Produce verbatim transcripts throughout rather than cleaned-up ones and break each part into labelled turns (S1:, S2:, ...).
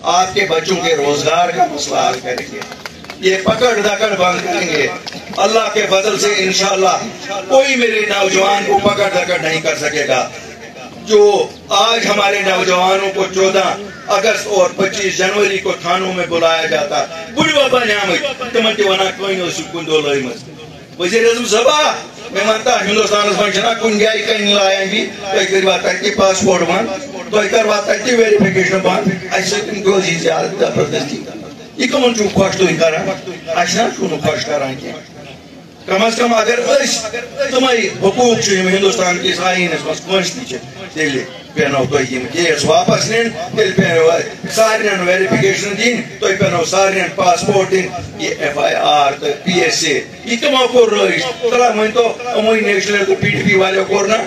S1: آپ کے بچوں کے روزگار کا مسئلہ حل کریں گے، یہ پکڑ دکڑ بند کریں گے۔ اللہ کے فضل سے انشاءاللہ کوئی میرے نوجوان کو پکڑ دکڑ نہیں کر سکے گا۔ جو آج ہمارے نوجوانوں کو چودہ اگست اور پچیس جنوری کو تھانوں میں بلایا جاتا، بڑھوا بنیامت تمن تہ ونان کن کن دو لائمت۔ وزیر اعظم صاحب میں مانتا ہندوستان من کن جائیں کن لائن بھی تھی کروا تھی پاسپورٹ بند، تھی کروا تھی ویریفکیشن بند، اس روزی زیادہ زبردستی۔ یہ کمن چھو خوش تھی کران، اس نا چھو خوش کران کی کم از کم اگر اس تمہیں حقوق ہندوستان کس آئینس مز کنس تھی تیل پینو تھی کیس واپس نین، تیل پینو سارن ویریفکیشن دین، تھی پینو سارن پاسپورٹ دین۔ یہ ایف آئی آر تو پی ایس اے یہ تمو کور رائش تلا من تو اموی نیشنل تو پی ڈی پی والے کور نا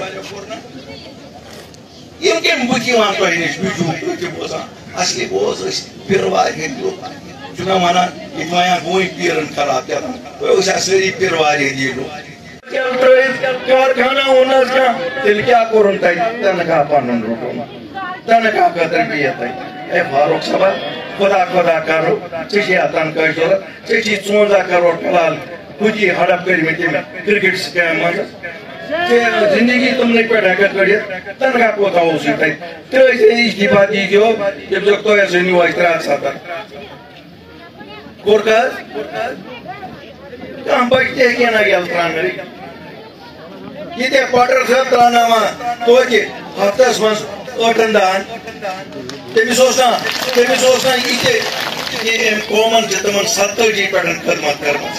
S1: یم کم بت تہ نش بجو تھی بوزان اصلی بوز پھر واریاہ لوگ چنا ونان یہ ویا گوئی پیرن خراب کیا ساری پھر واریاہ دی لوگ کارخانہ اونس کیا تیل کیا کورن تھی تنخواہ پنن رٹون تنخواہ خاطر بہت تھی اے فاروق صاحب خدا خدا کرو ٹھیک تنخواہ ضرورت ٹھیک ژونزہ کروڑ فی الحال ہُتی ہڑپ کر کرکٹ سکیم مز زندگی تمنے پہ ہیکت کڑت تنخواہ کوتا اوسو تھی ترٛٲیزِ اجتفا دیٖزیو ییٚمہِ دۄہ تۄہہِ حظ أنِو اَتہِ ترٛےٚ ہتھ سَتَتھ کوٚر حظ کانٛہہ بچہِ تہِ ہیٚکہِ نہٕ یَلہٕ ترٛاونٲوِتھ ییٚتہِ پٹر صٲب ترٛاوناوان توتہِ ہفتس منٛز ٲٹھن دہن تٔمِس اوس نا تٔمِس اوس نا یہِ تہِ یہِ أمۍ قومن چھِ تِمن ستٲجی پٮ۪ٹھ خدمت کٔرمٕژ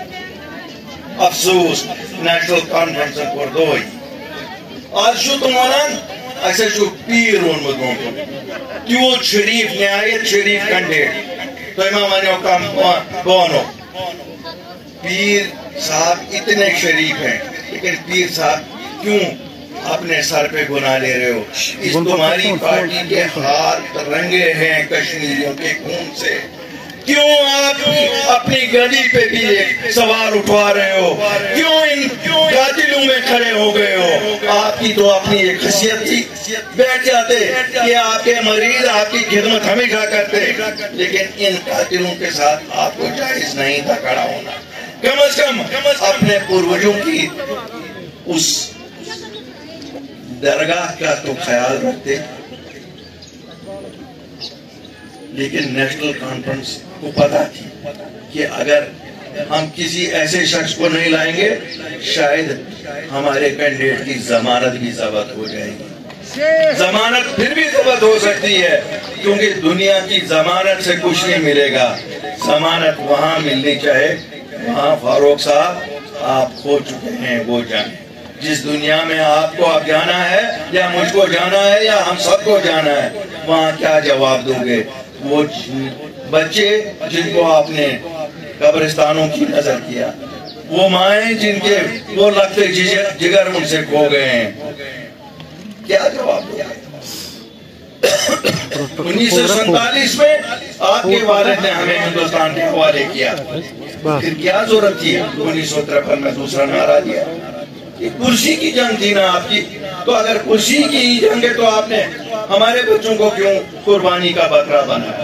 S1: افسوس نیشنل کانفرنسن کوٚر دۄہے آز چھُ تِم ونان اسہِ حظ چھُ پیٖر ووٚنمُت برٛونٛہہ کُن تیوٗت شریٖف نہایت شریٖف کینڈِڈیٹ تۄہہِ ما ونیو کانٛہہ بہٕ ونو پیر صاحب اتنے شریف ہیں لیکن پیر صاحب کیوں اپنے سر پہ گناہ لے رہے ہو؟ اس تمہاری پارٹی کے ہاتھ رنگے ہیں کشمیریوں کے خون سے، کیوں آپ اپنی گدی پہ بھی ایک سوال اٹھوا رہے ہو؟ کیوں ان قاتلوں میں کھڑے ہو گئے ہو؟ آپ کی تو اپنی ایک خصیت تھی، بیٹھ جاتے کہ آپ کے مریض آپ کی خدمت ہمیشہ کرتے، لیکن ان قاتلوں کے ساتھ آپ کو جائز نہیں تھا کھڑا ہونا۔ کم از کم اپنے پوروجوں کی اس درگاہ کا تو خیال رکھتے۔ لیکن نیشنل کانفرنس کو پتا تھی کہ اگر ہم کسی ایسے شخص کو نہیں لائیں گے شاید ہمارے کینڈیڈیٹ کی ضمانت بھی ضبط ہو جائے گی۔ ضمانت پھر بھی ضبط ہو سکتی ہے کیونکہ دنیا کی ضمانت سے کچھ نہیں ملے گا، ضمانت وہاں ملنی چاہے وہاں فاروق صاحب آپ کھو چکے ہیں وہ جائیں۔ جس دنیا میں آپ کو اب جانا ہے یا مجھ کو جانا ہے یا ہم سب کو جانا ہے وہاں کیا جواب دو گے؟ وہ بچے جن کو آپ نے قبرستانوں کی نظر کیا، وہ مائیں جن کے وہ لگتے جگر ان سے کھو گئے ہیں، کیا جواب دو گے؟ انیس سو سینتالیس میں آپ کے والد نے ہمیں ہندوستان کے حوالے کیا، پھر کیا ضرورت تھی انیس سو ترپن میں دوسرا نعرہ دیا؟ یہ کرسی کی جنگ تھی نا آپ کی، تو اگر کرسی کی جنگ ہے تو آپ نے ہمارے بچوں کو کیوں قربانی کا بکرا بنایا؟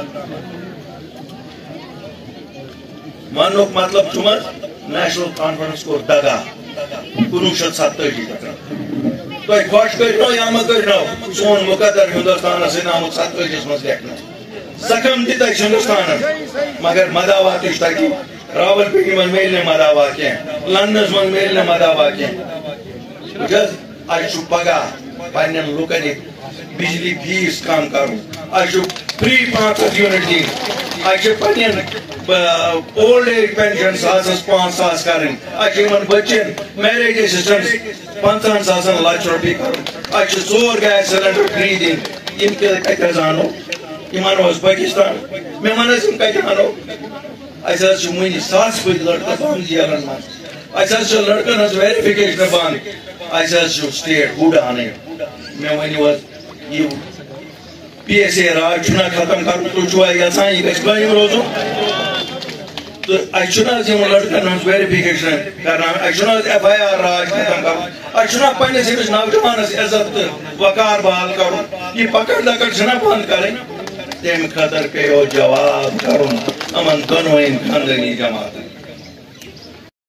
S1: منوک مطلب چمت نیشنل کانفرنس کو دگا کنوہ شیت ستٲجی تو خوش کرنو یا مت کرنو سون مقدر ہندوستان سے نامک ستٲجیس مز لیکھنا زخم دیتا ہندوستان مگر مداوا تش تکی راول پیٹی من میلنے مداوا کیا لندنس من میلنے مداوا کیا جز آج پگا پنن لوکن بجلی فیس کم کرو آج فری پانچ ہتھ یونٹ دی آج پنن اولڈ ایج پینشن ساسس پانچ ساس کرن آج بچن میریج اسسٹنس پنچہن ساسن لچ روپی کرو آج ژور گیس سلنڈر فری دن یم کت انو یم انو پاکستان میں ونس یم کت انو اس ون ساس پہ لڑکہ بند جیلن من اس لڑکن ہز ویریفکیشن بند اس سٹیٹ ہڈ ان میں ونو یہ پی ایس اے راج چھنا ختم کرن تو چھوا یژھان یہ گژھِ قٲیِم روزُن تو اس چھنا یم لڑکن ہز ویریفکیشن کرنا اس چھنا ایف آئی آر راج ختم کرن اس چھنا پنس نوجوانس عزت وقار بحال کرن یہ پکڑ دکڑ چھنا بند کرن تم خطر پیو جواب کرن امن دونوین خاندانی جماعت